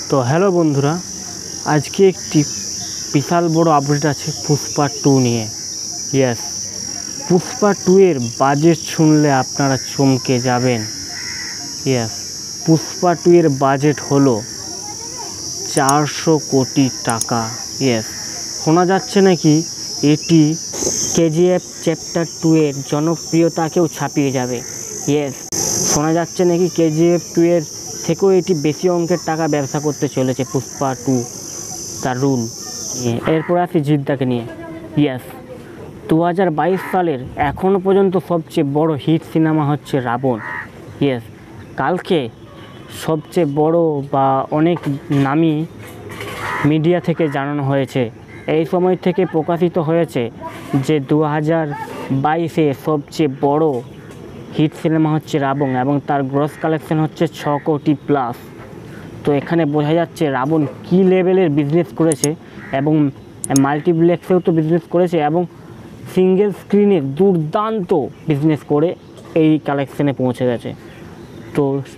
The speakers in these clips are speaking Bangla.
তো হ্যালো বন্ধুরা, আজকে একটি বিশাল বড় আপডেট আছে পুষ্পা 2 নিয়ে। ইয়েস, পুষ্পা 2 এর বাজেট শুনলে আপনারা চমকে যাবেন। ইয়েস, পুষ্পা 2 এর বাজেট হলো 400 কোটি টাকা। ইয়েস, শোনা যাচ্ছে নাকি এটি কেজিএফ চ্যাপ্টার 2 এর জনপ্রিয়তাকেও ছাপিয়ে যাবে। ইয়েস, শোনা যাচ্ছে নাকি কেজিএফ 2 এর থেকেও এটি বেশি অঙ্কের টাকা ব্যবসা করতে চলেছে পুষ্পা 2 তার রুল। এরপর আসি জিদ্দাকে নিয়ে। ইয়েস, 2022 সালের এখনও পর্যন্ত সবচেয়ে বড় হিট সিনেমা হচ্ছে রাবণ। ইয়েস, কালকে সবচেয়ে বড় বা অনেক নামী মিডিয়া থেকে জানানো হয়েছে, এই সময় থেকে প্রকাশিত হয়েছে যে 2022-এ সবচেয়ে বড় হিট সিনেমা হচ্ছে রাবণ এবং তার গ্রস কালেকশন হচ্ছে 6 কোটি প্লাস। তো এখানে বোঝা যাচ্ছে রাবণ কী লেভেলের বিজনেস করেছে এবং মাল্টিপ্লেক্সেও তো বিজনেস করেছে এবং সিঙ্গেল স্ক্রিনে দুর্দান্ত বিজনেস করে এই কালেকশানে পৌঁছে গেছে। তো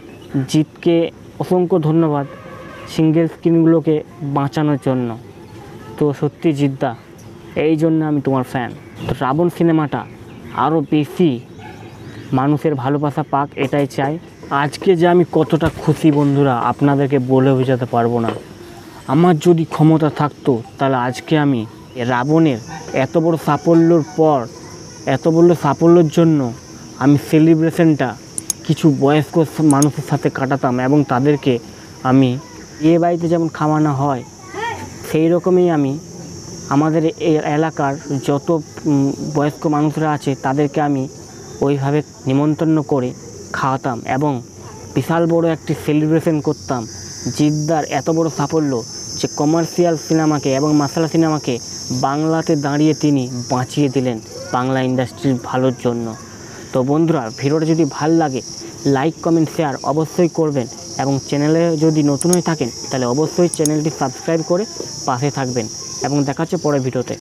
জিতকে অসংখ্য ধন্যবাদ সিঙ্গেল স্ক্রিনগুলোকে বাঁচানোর জন্য। তো সত্যি জিদ্দা, এই জন্য আমি তোমার ফ্যান। তো রাবণ সিনেমাটা আরও বেশি মানুষের ভালোবাসা পাক, এটাই চাই। আজকে যে আমি কতটা খুশি বন্ধুরা, আপনাদেরকে বলে বোঝাতে পারবো না। আমার যদি ক্ষমতা থাকতো তাহলে আজকে আমি রাবণের এত বড় সাফল্যর পর, এত বড় সাফল্যের জন্য আমি সেলিব্রেশনটা কিছু বয়স্ক মানুষের সাথে কাটাতাম এবং তাদেরকে আমি বাড়িতে যেমন খাওয়ানো হয় সেই রকমই আমি আমাদের এই এলাকার যত বয়স্ক মানুষরা আছে তাদেরকে আমি ওইভাবে নিমন্ত্রণ করে খাওয়াতাম এবং বিশাল বড় একটি সেলিব্রেশন করতাম। জিদ্দার এত বড় সাফল্য যে কমার্শিয়াল সিনেমাকে এবং মাসালা সিনেমাকে বাংলাতে দাঁড়িয়ে তিনি বাঁচিয়ে দিলেন বাংলা ইন্ডাস্ট্রির ভালোর জন্য। তো বন্ধুরা, ভিডিওটা যদি ভালো লাগে লাইক কমেন্ট শেয়ার অবশ্যই করবেন এবং চ্যানেলে যদি নতুন হয়ে থাকেন তাহলে অবশ্যই চ্যানেলটি সাবস্ক্রাইব করে পাশে থাকবেন এবং দেখা হচ্ছে পরের ভিডিওতে।